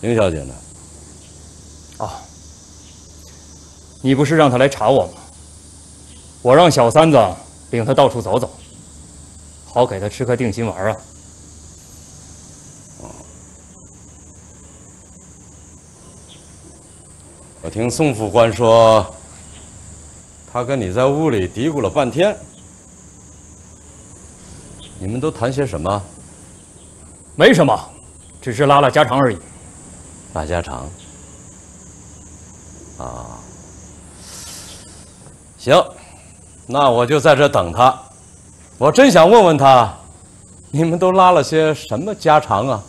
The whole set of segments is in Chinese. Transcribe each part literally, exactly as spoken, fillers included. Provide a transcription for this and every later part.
凌小姐呢？ 哦，你不是让他来查我吗？我让小三子领他到处走走，好给他吃颗定心丸啊。 哦，我听宋副官说，他跟你在屋里嘀咕了半天，你们都谈些什么？ 没什么，只是拉拉家常而已。 拉家常。啊，行，那我就在这等他。我真想问问他，你们都拉了些什么家常啊？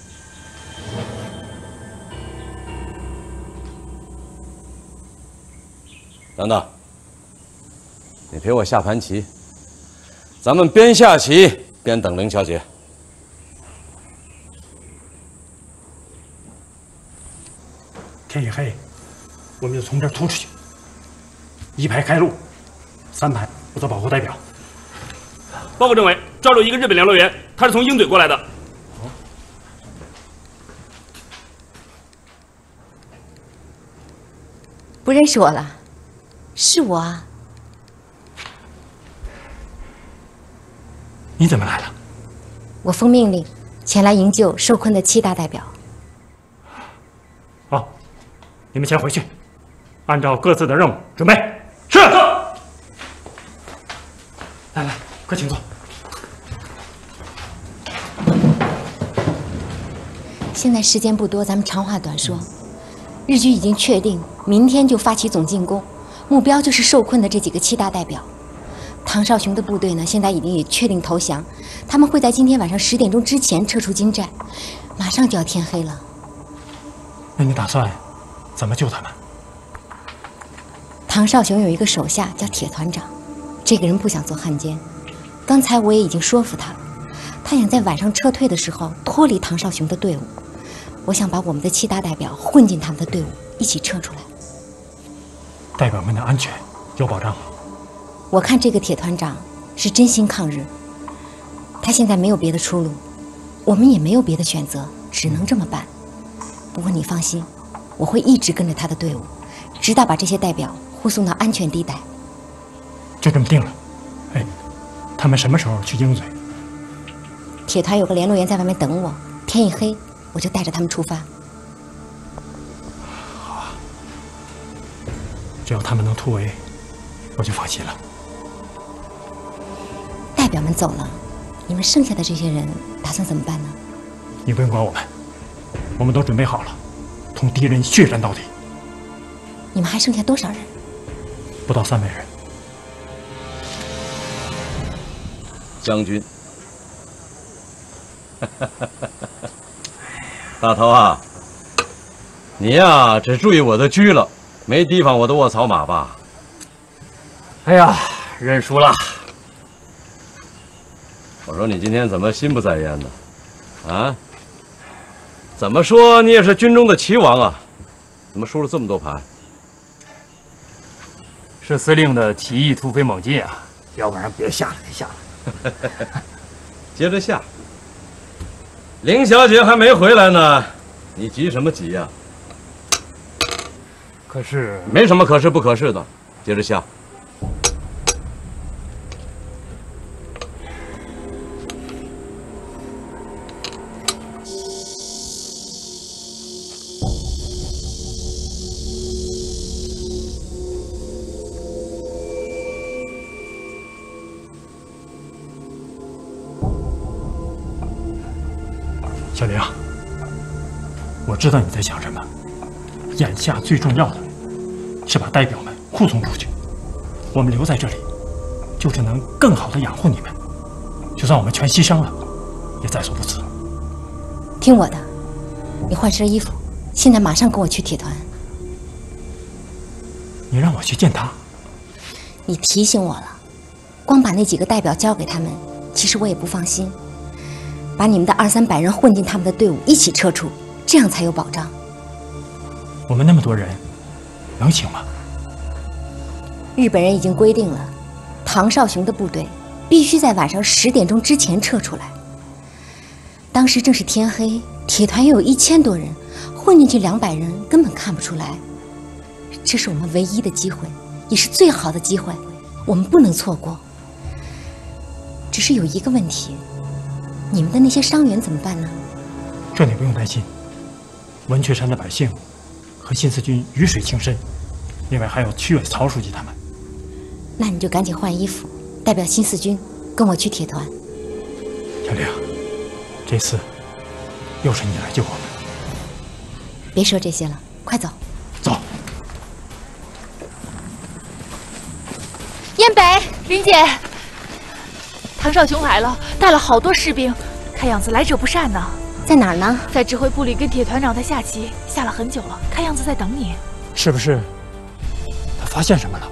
等等，你陪我下盘棋，咱们边下棋边等凌小姐。 天一黑，我们就从这儿突出去。一排开路，三排负责保护代表。 报告政委，这儿有一个日本联络员，他是从鹰嘴过来的。 哦， 不认识我了？是我啊。 你怎么来了？ 我奉命令前来营救受困的七大代表。 好，你们先回去，按照各自的任务准备。是。来来，快请坐。 现在时间不多，咱们长话短说。日军已经确定明天就发起总进攻，目标就是受困的这几个七大代表。唐绍雄的部队呢，现在已经也确定投降，他们会在今天晚上十点钟之前撤出金寨，马上就要天黑了。 那你打算怎么救他们？ 唐绍雄有一个手下叫铁团长，这个人不想做汉奸。刚才我也已经说服他了，他想在晚上撤退的时候脱离唐绍雄的队伍。我想把我们的七大代表混进他们的队伍，一起撤出来。 代表们的安全有保障吗？ 我看这个铁团长是真心抗日，他现在没有别的出路，我们也没有别的选择，只能这么办。不过你放心，我会一直跟着他的队伍，直到把这些代表护送到安全地带。 就这么定了。哎，他们什么时候去鹰嘴？ 铁团有个联络员在外面等我，天一黑我就带着他们出发。 好啊，只要他们能突围，我就放心了。 代表们走了，你们剩下的这些人打算怎么办呢？ 你不用管我们，我们都准备好了，同敌人血战到底。 你们还剩下多少人？ 不到三百人。 将军，大头啊，你呀只注意我的车了，没提防我的卧槽马吧？ 哎呀，认输了。 我说你今天怎么心不在焉呢？啊？怎么说你也是军中的棋王啊？怎么输了这么多盘？ 是司令的提议突飞猛进啊，要不然别下了，别下了。 接着下。凌小姐还没回来呢，你急什么急呀？ 可是没什么可是不可是的，接着下。 小玲，我知道你在想什么。眼下最重要的是把代表们护送出去。我们留在这里，就是能更好的养护你们。就算我们全牺牲了，也在所不辞。 听我的，你换身衣服，现在马上跟我去铁团。 你让我去见他？ 你提醒我了，光把那几个代表交给他们，其实我也不放心。把你们的二三百人混进他们的队伍，一起撤出，这样才有保障。 我们那么多人，能行吗？ 日本人已经规定了，唐绍雄的部队必须在晚上十点钟之前撤出来。当时正是天黑，铁团又有一千多人， 混进去两百人根本看不出来。这是我们唯一的机会，也是最好的机会，我们不能错过。只是有一个问题，你们的那些伤员怎么办呢？ 这你不用担心，文雀山的百姓和新四军鱼水情深，另外还有区委曹书记他们。 那你就赶紧换衣服，代表新四军跟我去铁团。 小玲，这次又是你来救我们。 别说这些了，快走。 走。 燕北， 林姐，唐少雄来了，带了好多士兵，看样子来者不善呢。 在哪儿呢？ 在指挥部里跟铁团长在下棋，下了很久了，看样子在等你。 是不是他发现什么了？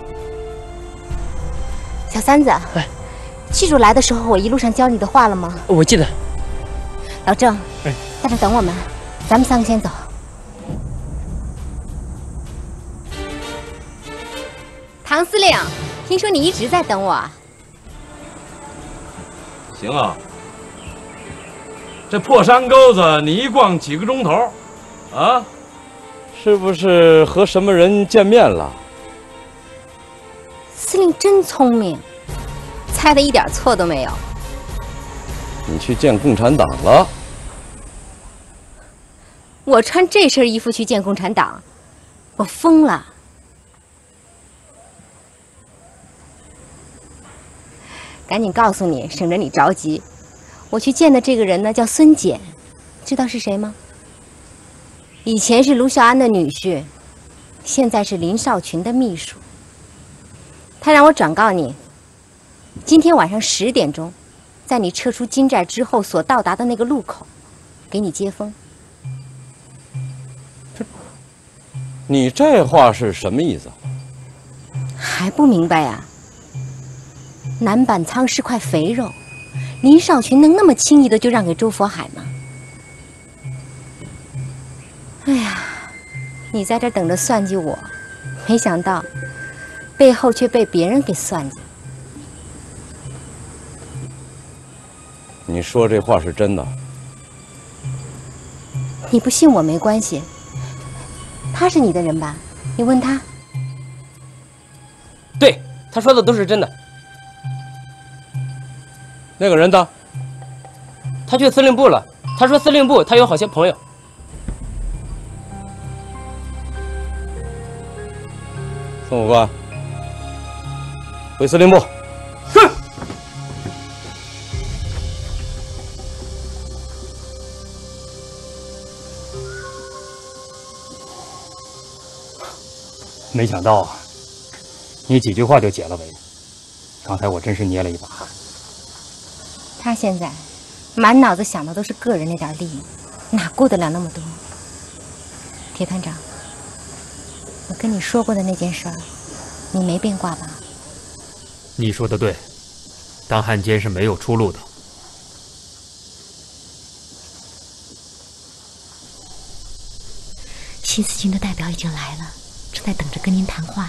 小三子， 哎， 记住来的时候我一路上教你的话了吗？ 我记得。 老郑， 哎， 在这等我们，咱们三个先走。唐司令，听说你一直在等我啊？ 行啊，这破山沟子你一逛几个钟头，啊，是不是和什么人见面了？ 司令真聪明，猜的一点错都没有。 你去见共产党了？ 我穿这身衣服去见共产党，我疯了。赶紧告诉你，省得你着急。我去见的这个人呢，叫孙简，知道是谁吗？以前是卢孝安的女婿，现在是林少群的秘书。他让我转告你，今天晚上十点钟，在你撤出金寨之后所到达的那个路口，给你接风。 你这话是什么意思？ 还不明白呀？南板仓是块肥肉，林少群能那么轻易的就让给周佛海吗？哎呀，你在这等着算计我，没想到背后却被别人给算计。 你说这话是真的？ 你不信我没关系，他是你的人吧？你问他。 对，他说的都是真的。 那个人呢？ 他去司令部了。他说司令部他有好些朋友。 宋副官，回司令部。 是。没想到啊，你几句话就解了围。刚才我真是捏了一把汗。 他现在满脑子想的都是个人那点利益，哪顾得了那么多？铁团长，我跟你说过的那件事儿，你没变卦吧？ 你说的对，当汉奸是没有出路的。 新四军的代表已经来了，正在等着跟您谈话呢。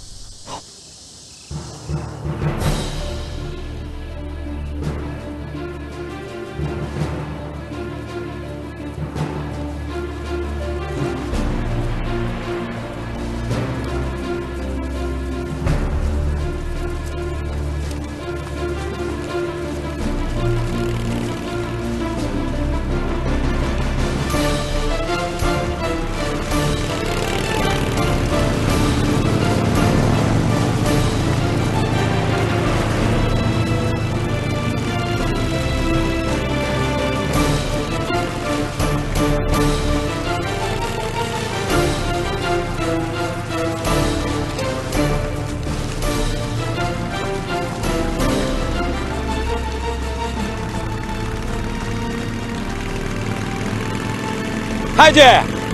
太君，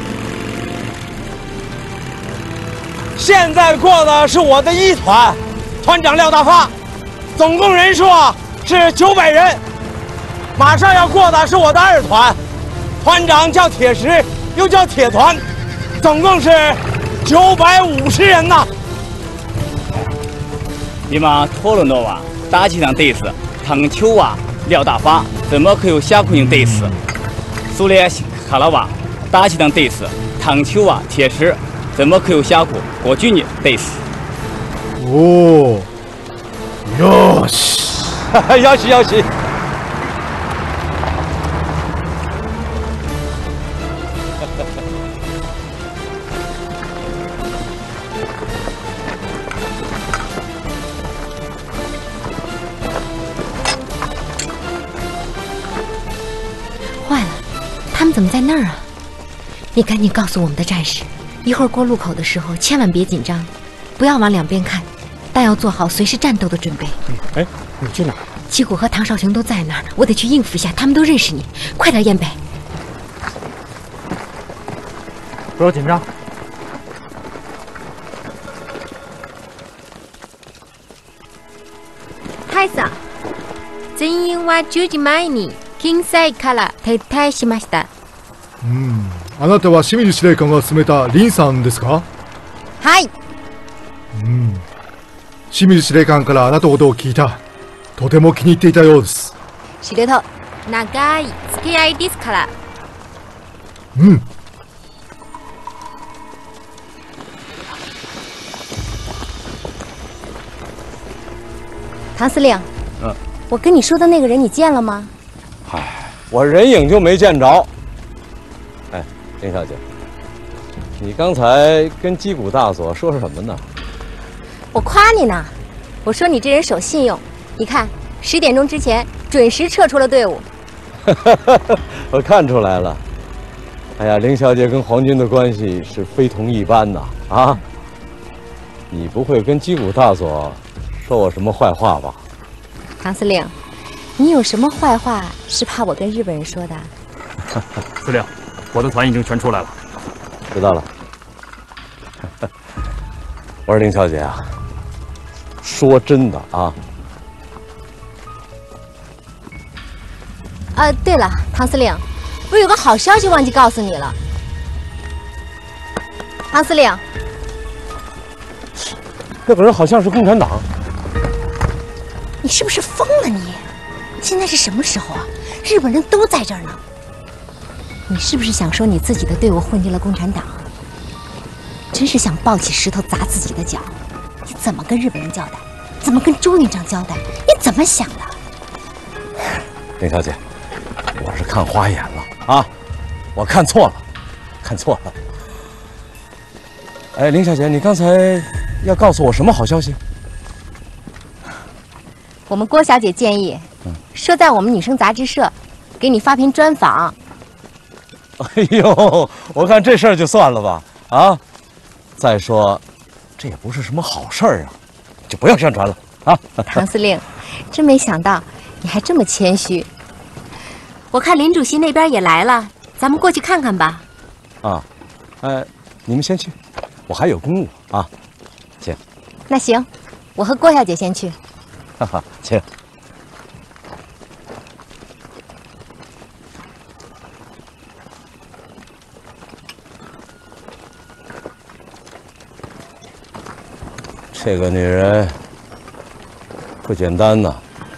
现在过的是我的一团，团长廖大发，总共人数是九百人。马上要过的是我的二团，团长叫铁石，又叫铁团，总共是九百五十人呐。 你们讨论到啊，打起场对视，唐秋啊、廖大发怎么可有下困对视？苏联看了吧？ 打起仗得死，唐球啊铁石，怎么可有下苦？国军呢得死。 おお、よし， よしよし。 坏了，他们怎么在那儿啊？你赶紧告诉我们的战士，一会儿过路口的时候千万别紧张，不要往两边看，但要做好随时战斗的准备。 哎，你去哪儿？ 七谷和唐少雄都在那儿，我得去应付一下，他们都认识你。快点，燕北。 不要紧张。 大佐、全員はじゅうじまえに近西から撤退しました。 うん、あなたは清水司令官が勧めた林さんですか？ はい。 うん、清水司令官からあなたのことを聞いた。とても気に入っていたようです。 司令と長い付き合いですから。 うん。 唐司令， 嗯， 我跟你说的那个人你见了吗？ 唉，我人影就没见着。哎，林小姐，你刚才跟击鼓大佐说什么呢？ 我夸你呢，我说你这人守信用。你看，十点钟之前准时撤出了队伍。 我看出来了。哎呀，林小姐跟皇军的关系是非同一般呐！啊，你不会跟击鼓大佐说我什么坏话吧？ 唐司令，你有什么坏话是怕我跟日本人说的？ 司令，我的团已经全出来了。 知道了。我说林小姐啊，说真的啊。 呃，对了，唐司令，我有个好消息忘记告诉你了。唐司令， 那个人好像是共产党。 你是不是疯了你？现在是什么时候啊？日本人都在这儿呢。你是不是想说你自己的队伍混进了共产党？真是想抱起石头砸自己的脚。你怎么跟日本人交代？怎么跟朱营长交代？你怎么想的？ 林小姐，我是看花眼了啊，我看错了，看错了。哎，林小姐，你刚才要告诉我什么好消息？ 我们郭小姐建议，说在我们女生杂志社给你发篇专访。 哎呦，我看这事儿就算了吧，啊！再说，这也不是什么好事儿啊，就不要宣传了啊！ 唐司令，真没想到你还这么谦虚。我看林主席那边也来了，咱们过去看看吧。 啊，哎，你们先去，我还有公务啊，请。 那行，我和郭小姐先去。 哈哈，请。这个女人不简单呐。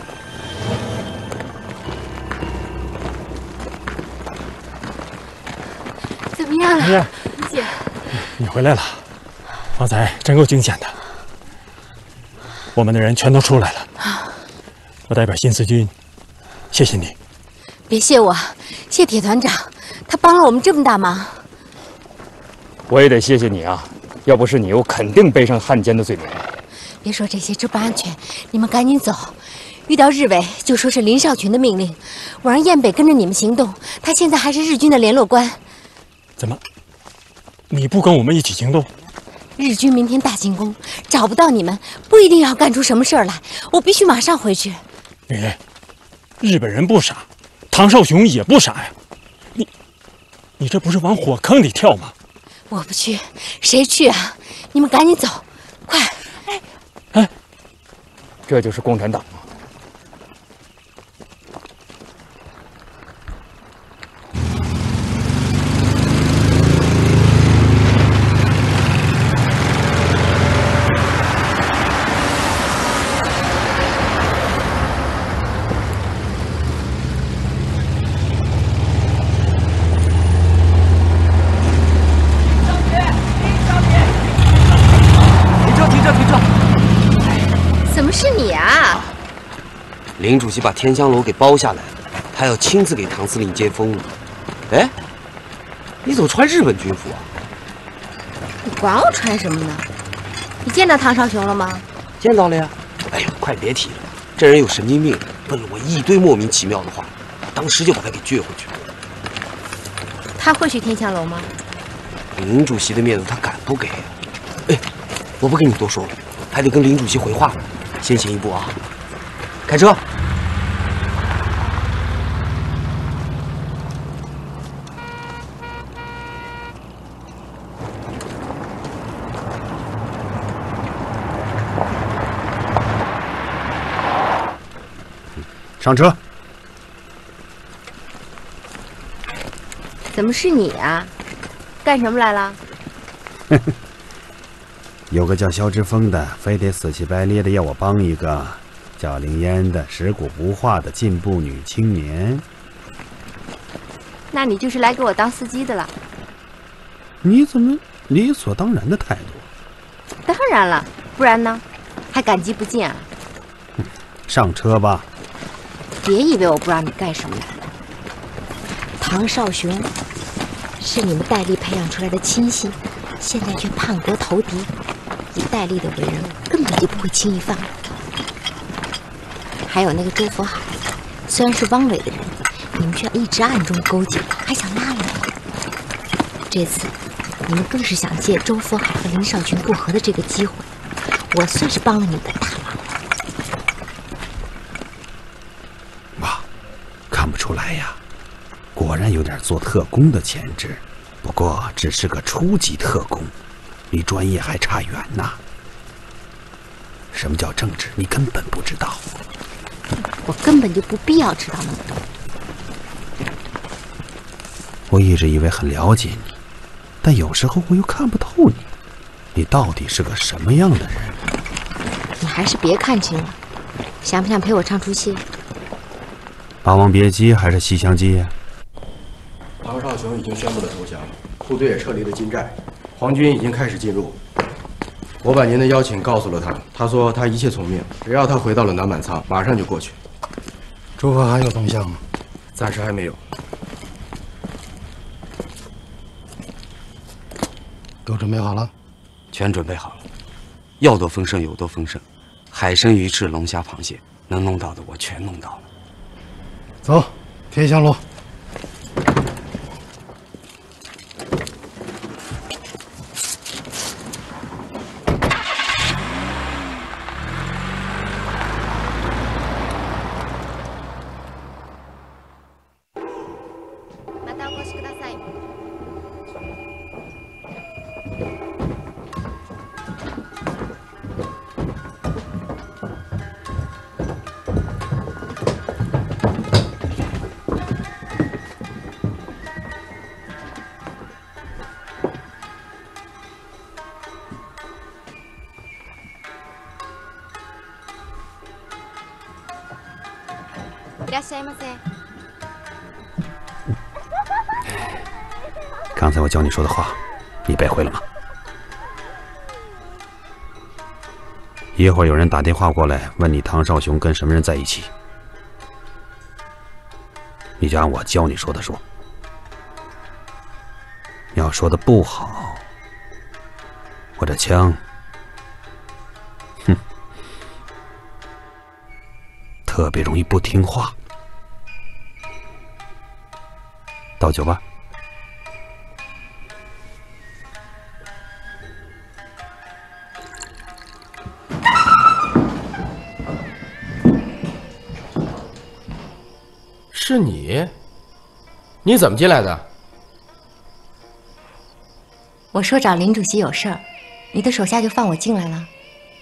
怎么样了， 哎姐？ 你回来了，方才真够惊险的。我们的人全都出来了，我代表新四军，谢谢你。 别谢我，谢铁团长，他帮了我们这么大忙。 我也得谢谢你啊，要不是你，我肯定背上汉奸的罪名。 别说这些，这不安全，你们赶紧走。遇到日伪就说是林少群的命令，我让燕北跟着你们行动，他现在还是日军的联络官。 怎么，你不跟我们一起行动？ 日军明天大进攻，找不到你们，不一定要干出什么事儿来。我必须马上回去。 女人，日本人不傻，唐少雄也不傻呀。你，你这不是往火坑里跳吗？ 我不去，谁去啊？你们赶紧走，快！ 哎，哎，这就是共产党吗？ 林主席把天香楼给包下来了，他要亲自给唐司令接风了。哎，你怎么穿日本军服啊？ 你管我穿什么呢？你见到唐少雄了吗？ 见到了呀。哎呦，快别提了，这人有神经病，问了我一堆莫名其妙的话，当时就把他给撅回去了。 他会去天香楼吗？ 林主席的面子他敢不给啊？哎，我不跟你多说了，还得跟林主席回话呢。先行一步啊！开车。 上车。 怎么是你啊？干什么来了？ 有个叫肖之峰的，非得死乞白咧的要我帮一个叫凌烟的食古不化的进步女青年。 那你就是来给我当司机的了？ 你怎么理所当然的态度？ 当然了，不然呢？还感激不尽啊？ 上车吧。 别以为我不让你干什么来了。唐少雄是你们戴笠培养出来的亲信，现在却叛国投敌，以戴笠的为人，根本就不会轻易放过。还有那个周佛海，虽然是汪伪的人，你们却一直暗中勾结，还想拉拢我。这次你们更是想借周佛海和林少群不和的这个机会，我算是帮了你们的大忙。 哇，看不出来呀，果然有点做特工的潜质。不过只是个初级特工，离专业还差远呐。什么叫政治？你根本不知道。 我根本就不必要知道那么多。 我一直以为很了解你，但有时候我又看不透你。你到底是个什么样的人？ 你还是别看清了。想不想陪我唱出戏？《 霸王别姬》还是《西厢记》呀？ 唐少雄已经宣布了投降，部队也撤离了金寨，皇军已经开始进入。我把您的邀请告诉了他，他说他一切从命，只要他回到了南满仓，马上就过去。 朱峰还有动向吗？ 暂时还没有。 都准备好了？ 全准备好了，要多丰盛有多丰盛，海参、鱼翅、龙虾、螃蟹，能弄到的我全弄到了。 走，天香楼。 いらっしゃいませ。 刚才我教你说的话，你背会了吗？一会儿有人打电话过来问你唐少雄跟什么人在一起，你就按我教你说的说。要说的不好，我这枪，哼，特别容易不听话。倒酒吧。 是你？你怎么进来的？ 我说找林主席有事儿，你的手下就放我进来了。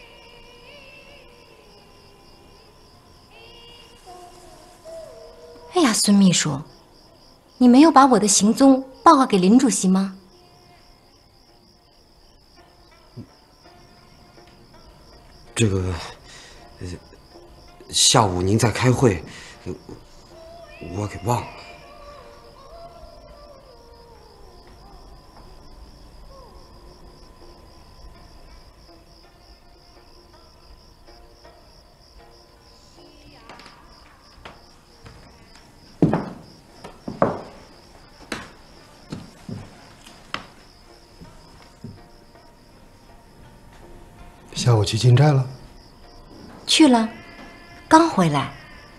哎呀，孙秘书，你没有把我的行踪报告给林主席吗？ 这个，呃，下午您在开会，我给忘了。 下午去进寨了？ 去了，刚回来。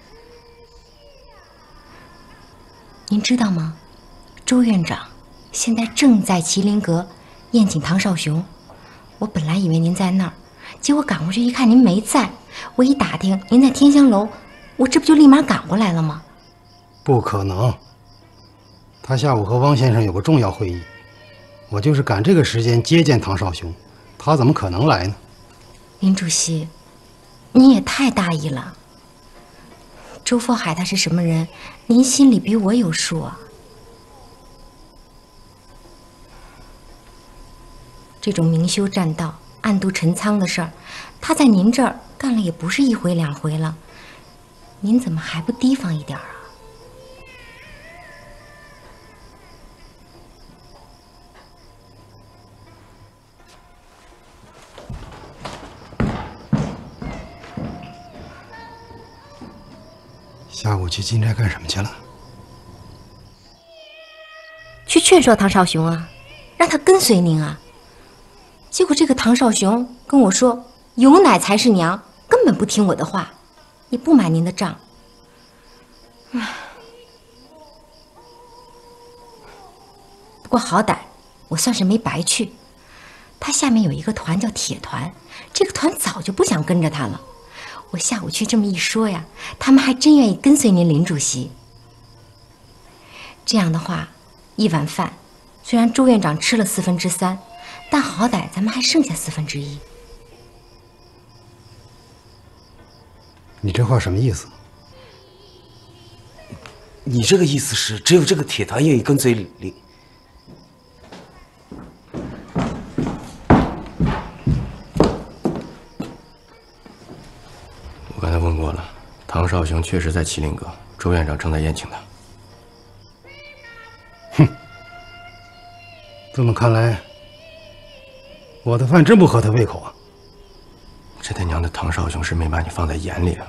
您知道吗？周院长现在正在麒麟阁宴请唐少雄。我本来以为您在那儿，结果赶过去一看您没在。我一打听您在天香楼，我这不就立马赶过来了吗？ 不可能，他下午和汪先生有个重要会议，我就是赶这个时间接见唐少雄，他怎么可能来呢？ 林主席，您也太大意了。周佛海他是什么人，您心里比我有数啊。这种明修栈道、暗度陈仓的事儿，他在您这儿干了也不是一回两回了，您怎么还不提防一点啊？ 下午去金寨干什么去了？ 去劝说唐少雄啊，让他跟随您啊。结果这个唐少雄跟我说，有奶才是娘，根本不听我的话，也不买您的账。唉，不过好歹我算是没白去。他下面有一个团叫铁团，这个团早就不想跟着他了。我下午去这么一说呀，他们还真愿意跟随您林主席。这样的话，一碗饭虽然周院长吃了四分之三，但好歹咱们还剩下四分之一。 你这话什么意思？ 你这个意思是，只有这个铁团愿意跟随林。我刚才问过了，唐少雄确实在麒麟阁，周院长正在宴请他。 哼，这么看来，我的饭真不合他胃口啊！ 这他娘的唐少雄是没把你放在眼里啊！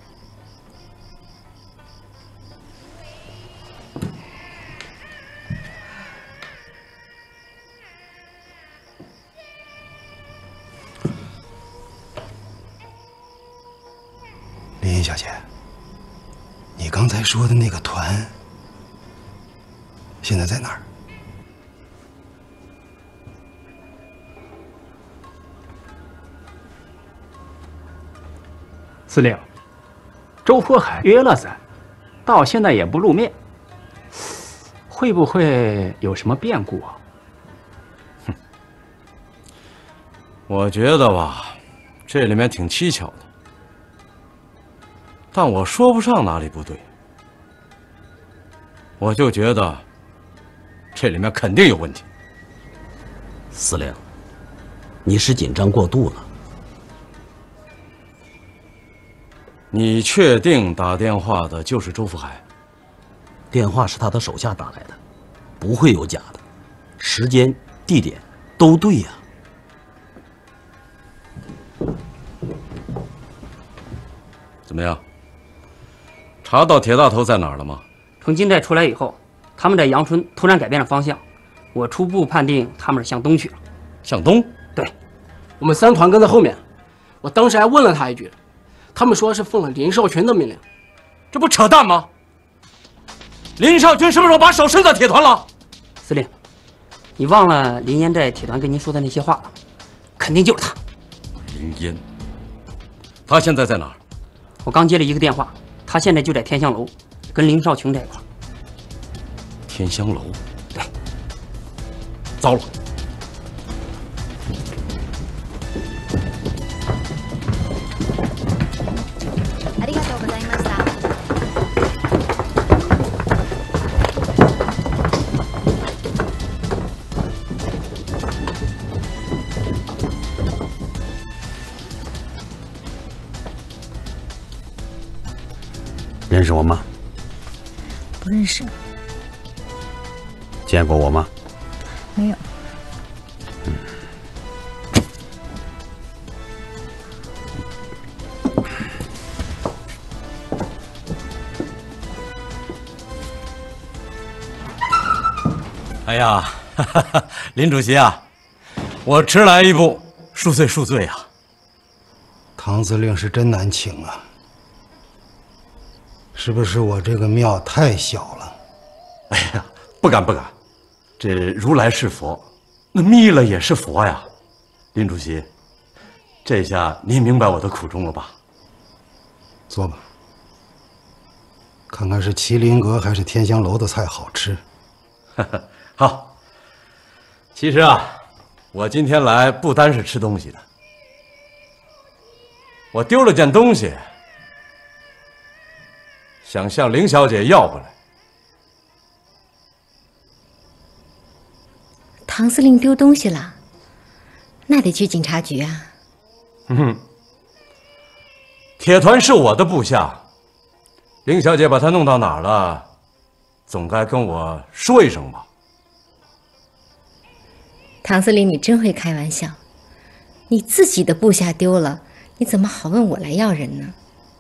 林小姐，你刚才说的那个团，现在在哪儿？ 司令，周佛海约了咱，到现在也不露面，会不会有什么变故啊？ 哼，我觉得吧，这里面挺蹊跷的，但我说不上哪里不对，我就觉得这里面肯定有问题。 司令，你是紧张过度了。 你确定打电话的就是周福海？ 电话是他的手下打来的，不会有假的，时间、地点都对呀。 怎么样？查到铁大头在哪儿了吗？ 从金寨出来以后，他们在阳春突然改变了方向，我初步判定他们是向东去了。 向东？ 对，我们三团跟在后面。我当时还问了他一句。他们说是奉了林少群的命令， 这不扯淡吗？林少群什么时候把手伸在铁团了？ 司令，你忘了林烟在铁团跟您说的那些话了？肯定就是他。 林烟，他现在在哪儿？ 我刚接了一个电话，他现在就在天香楼，跟林少群在一块儿。 天香楼？ 对。 糟了！ 认识我吗？ 不认识。 见过我吗？ 没有。 嗯。 哎呀，哈哈哈，林主席啊，我迟来一步，恕罪恕罪啊！ 唐司令是真难请啊！是不是我这个庙太小了？ 哎呀，不敢不敢，这如来是佛，那弥勒也是佛呀。林主席，这下您明白我的苦衷了吧？ 坐吧，看看是麒麟阁还是天香楼的菜好吃。 好，其实啊，我今天来不单是吃东西的。我丢了件东西，想向林小姐要回来。 唐司令丢东西了，那得去警察局啊。 嗯哼，铁团是我的部下，林小姐把他弄到哪儿了，总该跟我说一声吧。 唐司令，你真会开玩笑，你自己的部下丢了。你怎么好问我来要人呢？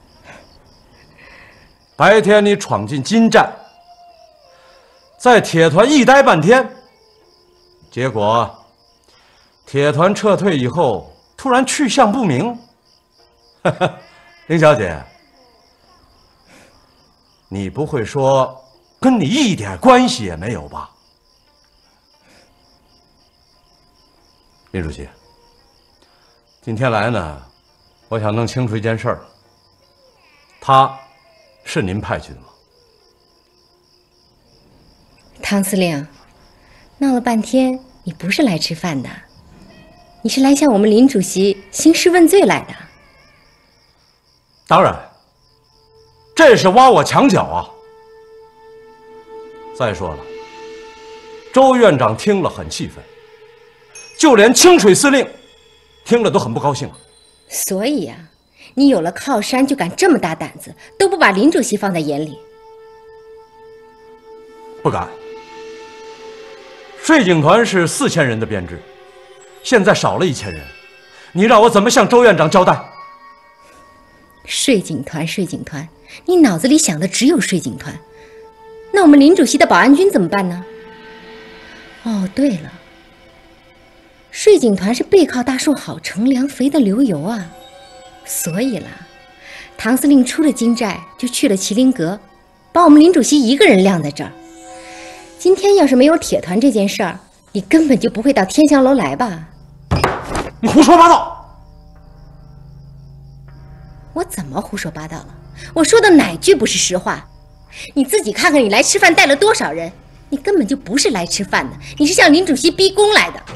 白天你闯进金寨，在铁团一待半天，结果铁团撤退以后，突然去向不明。林小姐，你不会说跟你一点关系也没有吧？林主席，今天来呢，我想弄清楚一件事儿，他是您派去的吗？ 唐司令，闹了半天，你不是来吃饭的，你是来向我们林主席兴师问罪来的。 当然，这是挖我墙角啊！再说了，周院长听了很气愤，就连清水司令听了都很不高兴啊。 所以啊，你有了靠山就敢这么大胆子，都不把林主席放在眼里。 不敢。税警团是四千人的编制，现在少了一千人，你让我怎么向周院长交代？ 税警团，税警团，你脑子里想的只有税警团，那我们林主席的保安军怎么办呢？哦，对了，税警团是背靠大树好乘凉肥的流油啊，所以啦，唐司令出了金寨就去了麒麟阁，把我们林主席一个人晾在这儿。今天要是没有铁团这件事儿，你根本就不会到天香楼来吧？ 你胡说八道！ 我怎么胡说八道了？我说的哪句不是实话？你自己看看，你来吃饭带了多少人？你根本就不是来吃饭的，你是向林主席逼宫来的。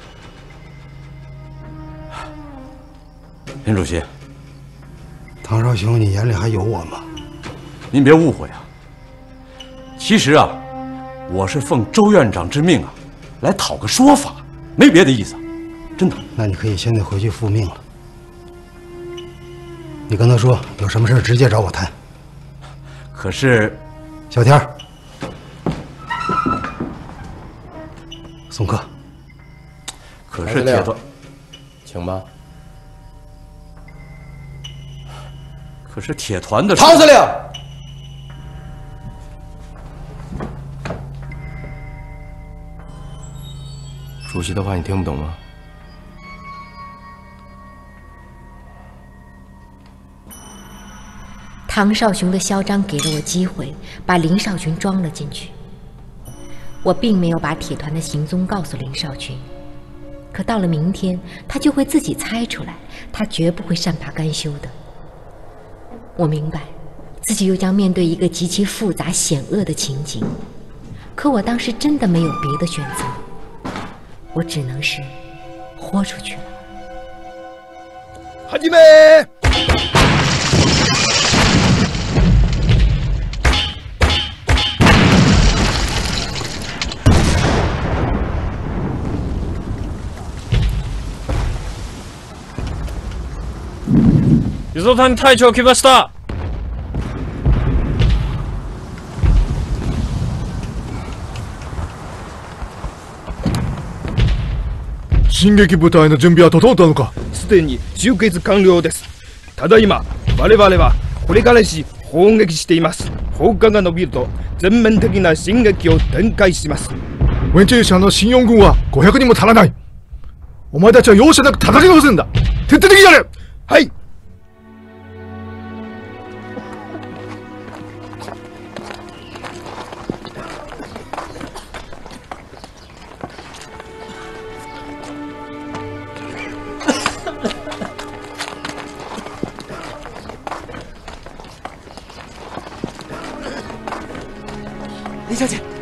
林主席， 唐少兄，你眼里还有我吗？ 您别误会啊。其实啊，我是奉周院长之命啊，来讨个说法，没别的意思，真的。 那你可以现在回去复命了。你跟他说，有什么事直接找我谈。 可是， 小田儿，送客。 可是铁团， 请吧。 可是铁团的唐司令，主席的话你听不懂吗？ 唐少雄的嚣张给了我机会，把林少群装了进去。我并没有把铁团的行踪告诉林少群，可到了明天，他就会自己猜出来，他绝不会善罢甘休的。我明白，自己又将面对一个极其复杂险恶的情景，可我当时真的没有别的选择，我只能是豁出去了。 始め！ 輸送隊隊長来ました。 進撃部隊の準備は整ったのか？ すでに集結完了です。ただいま我々はこれからし砲撃しています。砲火が伸びると全面的な進撃を展開します。 ウェンチェル社の新四軍はごひゃくにんも足らない。お前たちは容赦なく叩きのせんだ。徹底的にやれ。 はい、 林小姐，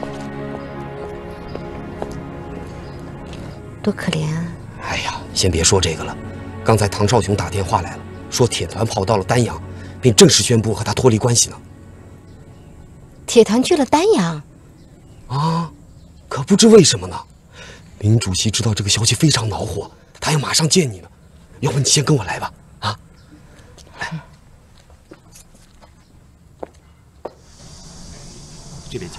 多可怜啊！ 哎呀，先别说这个了。刚才唐少雄打电话来了，说铁团跑到了丹阳，并正式宣布和他脱离关系呢。 铁团去了丹阳？ 啊，可不知为什么呢？林主席知道这个消息非常恼火，他要马上见你呢。要不你先跟我来吧，啊？来，这边请。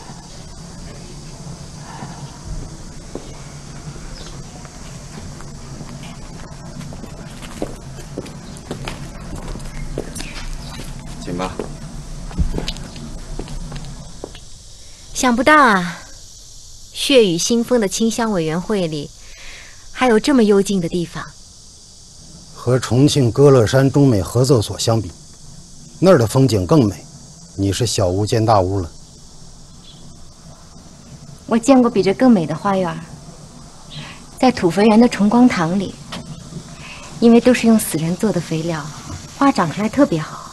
请吧。 想不到啊，血雨腥风的清乡委员会里，还有这么幽静的地方。 和重庆歌乐山中美合作所相比，那儿的风景更美。你是小巫见大巫了。 我见过比这更美的花园，在土肥园的崇光堂里，因为都是用死人做的肥料，花长出来特别好。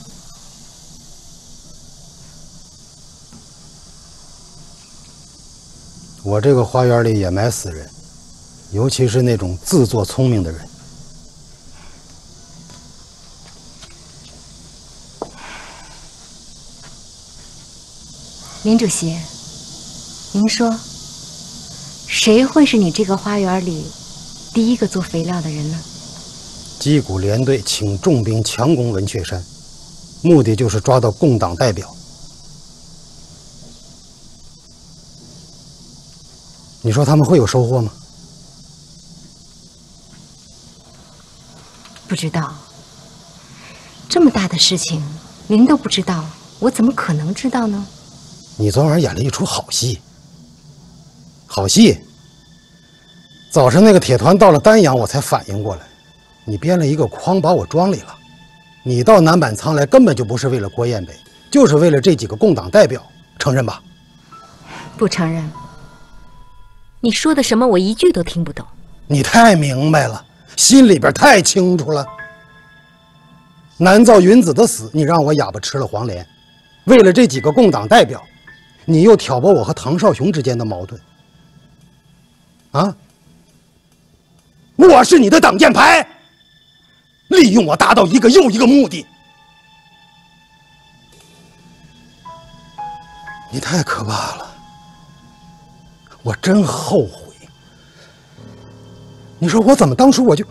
我这个花园里也埋死人，尤其是那种自作聪明的人。 林主席，您说，谁会是你这个花园里第一个做肥料的人呢？ 击鼓联队请重兵强攻文雀山，目的就是抓到共党代表。你说他们会有收获吗？ 不知道。这么大的事情，您都不知道，我怎么可能知道呢？ 你昨晚演了一出好戏。好戏。早上那个铁团到了丹阳，我才反应过来，你编了一个筐把我装里了。你到南板仓来根本就不是为了郭彦北，就是为了这几个共党代表，承认吧？ 不承认。你说的什么我一句都听不懂。 你太明白了，心里边太清楚了。南诏云子的死，你让我哑巴吃了黄连；为了这几个共党代表，你又挑拨我和唐少雄之间的矛盾。啊！我是你的挡箭牌，利用我达到一个又一个目的。你太可怕了，我真后悔。你说我怎么当初我就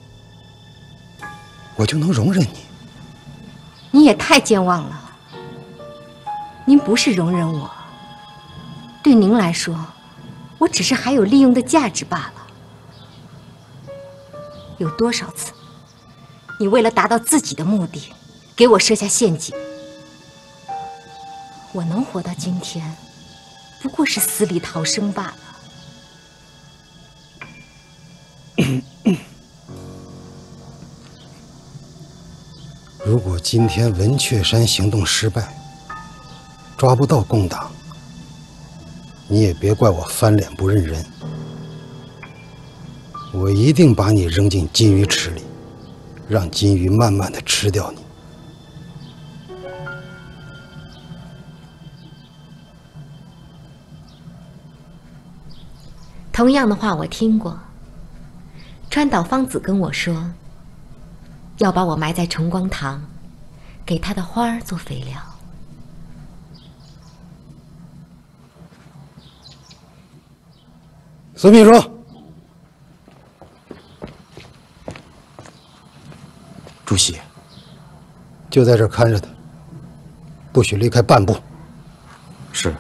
我就能容忍你？ 你也太健忘了。您不是容忍我，对您来说，我只是还有利用的价值罢了。有多少次，你为了达到自己的目的，给我设下陷阱？我能活到今天，不过是死里逃生罢了。 如果今天文雀山行动失败，抓不到共党，你也别怪我翻脸不认人。我一定把你扔进金鱼池里，让金鱼慢慢的吃掉你。 同样的话我听过，川岛芳子跟我说，要把我埋在崇光堂，给他的花儿做肥料。 孙秘书， 主席， 就在这儿看着他，不许离开半步。 是。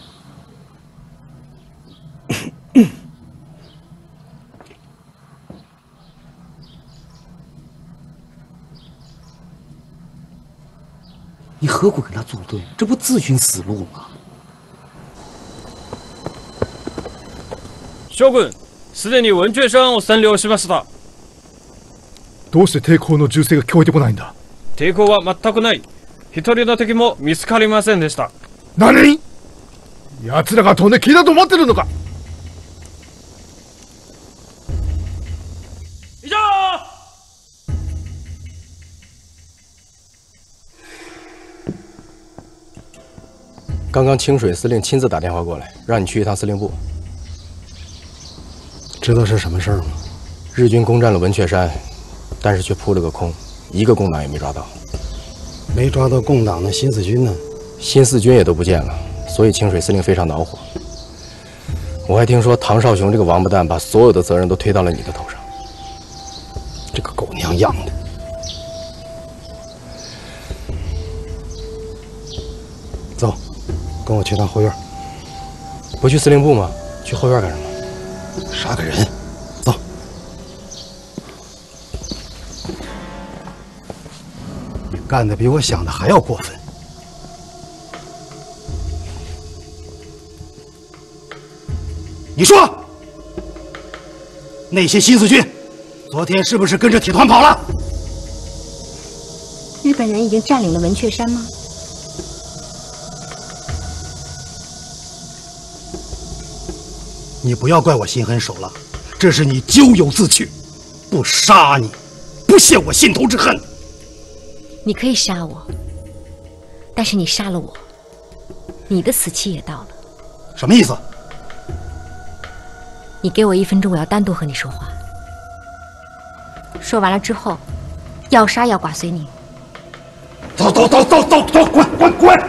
你何苦跟他作对？这不自寻死路吗？ 将軍、すでに文雀山を占領しました。 どうして抵抗の銃声が聞こえてこないんだ？ 抵抗は全くない。一人の敵も見つかりませんでした。 何？奴らが飛んで消えたと思ってるのか？ 以上。 干刚刚清水司令亲自打电话过来，让你去一趟司令部。 知道是什么事儿吗？ 日军攻占了文雀山，但是却扑了个空，一个共党也没抓到。 没抓到共党的新四军呢？ 新四军也都不见了，所以清水司令非常恼火。我还听说唐绍雄这个王八蛋把所有的责任都推到了你的头上。 这个狗娘养的！走，跟我去趟后院。 不去司令部吗？去后院干什么？ 杀个人。走。你干的比我想的还要过分。你说，那些新四军昨天是不是跟着铁团跑了？ 日本人已经占领了文雀山吗？ 你不要怪我心狠手辣，这是你咎由自取。不杀你，不泄我心头之恨。 你可以杀我，但是你杀了我，你的死期也到了。 什么意思？ 你给我一分钟，我要单独和你说话。说完了之后，要杀要剐随你。 走走走走走走，滚滚滚！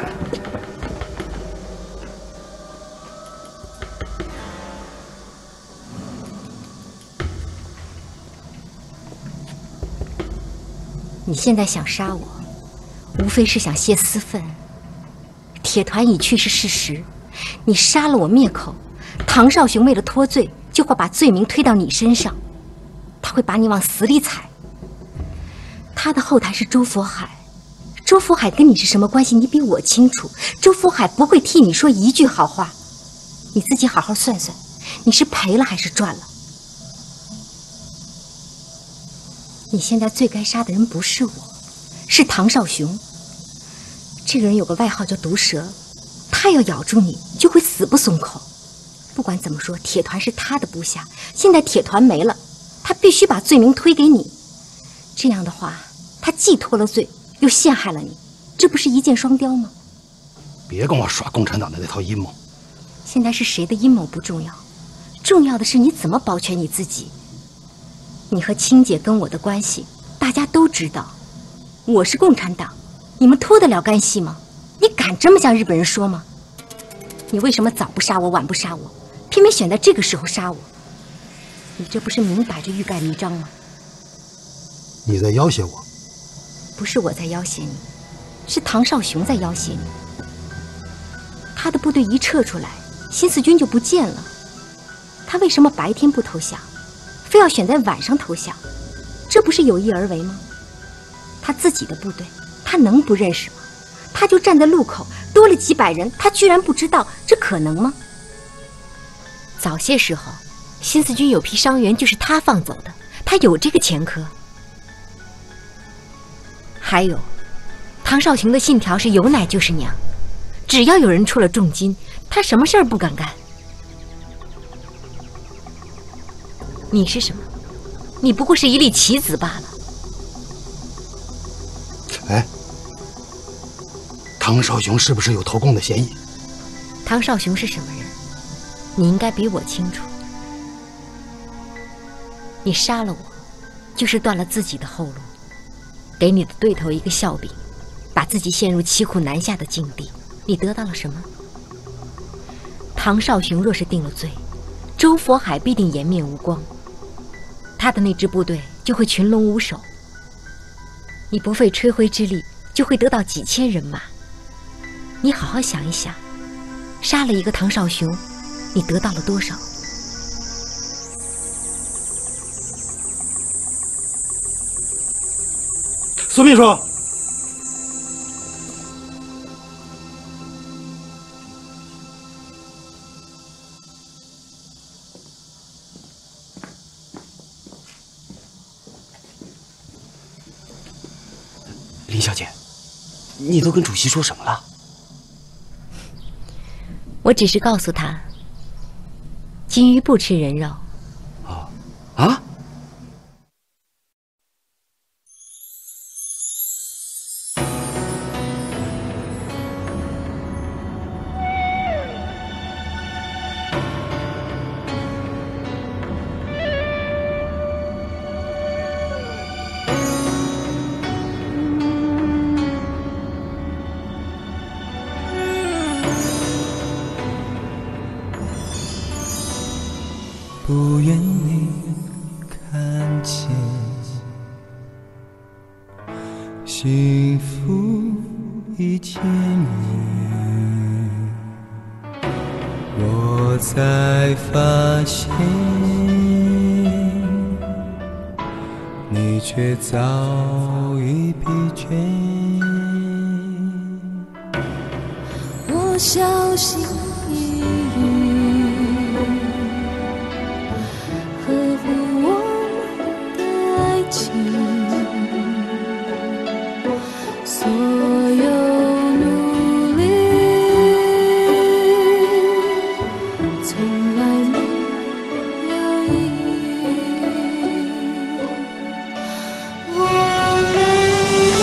你现在想杀我，无非是想泄私愤。铁团已去是事实，你杀了我灭口，唐绍雄为了脱罪，就会把罪名推到你身上，他会把你往死里踩。他的后台是周佛海，周佛海跟你是什么关系？你比我清楚。周佛海不会替你说一句好话，你自己好好算算，你是赔了还是赚了？你现在最该杀的人不是我，是唐绍雄。这个人有个外号叫毒蛇，他要咬住你就会死不松口。不管怎么说，铁团是他的部下，现在铁团没了，他必须把罪名推给你。这样的话，他既脱了罪，又陷害了你，这不是一箭双雕吗？ 别跟我耍共产党的那套阴谋。 现在是谁的阴谋不重要，重要的是你怎么保全你自己。你和青姐跟我的关系，大家都知道。我是共产党，你们脱得了干系吗？你敢这么向日本人说吗？你为什么早不杀我，晚不杀我，偏偏选在这个时候杀我？你这不是明摆着欲盖弥彰吗？ 你在要挟我？ 不是我在要挟你，是唐绍雄在要挟你。他的部队一撤出来，新四军就不见了。他为什么白天不投降，非要选在晚上投降？这不是有意而为吗？他自己的部队，他能不认识吗？他就站在路口，多了几百人，他居然不知道，这可能吗？早些时候，新四军有批伤员就是他放走的，他有这个前科。还有，唐绍雄的信条是有奶就是娘，只要有人出了重金，他什么事儿不敢干。你是什么？你不过是一粒棋子罢了。 哎，唐绍雄是不是有投共的嫌疑？ 唐绍雄是什么人，你应该比我清楚。你杀了我，就是断了自己的后路，给你的对头一个笑柄，把自己陷入骑虎难下的境地。你得到了什么？唐绍雄若是定了罪，周佛海必定颜面无光，他的那支部队就会群龙无首。你不费吹灰之力，就会得到几千人马。你好好想一想，杀了一个唐绍雄，你得到了多少？ 苏秘书， 林小姐，你都跟主席说什么了？ 我只是告诉他，金鱼不吃人肉。 啊？ 不愿你看见，幸福一千年，我才发现，你却早已疲倦。 我小心翼翼呵护我们的爱情，所有努力从来没有意义。我们的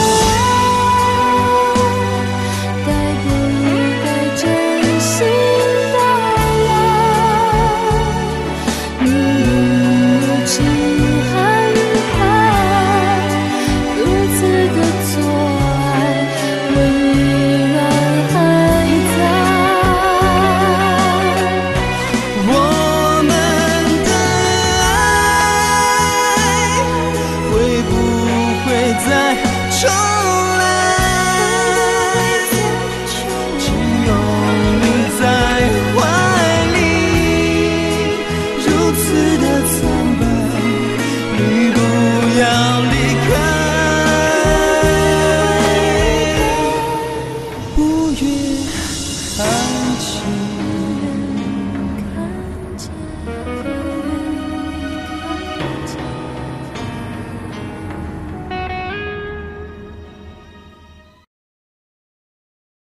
爱带不该真心的爱，你无情喊爱，如此的错爱，仍依然还在。 我们的爱会不会再重来？只有你在怀里，如此的苍白，你不要离开。不愿爱情。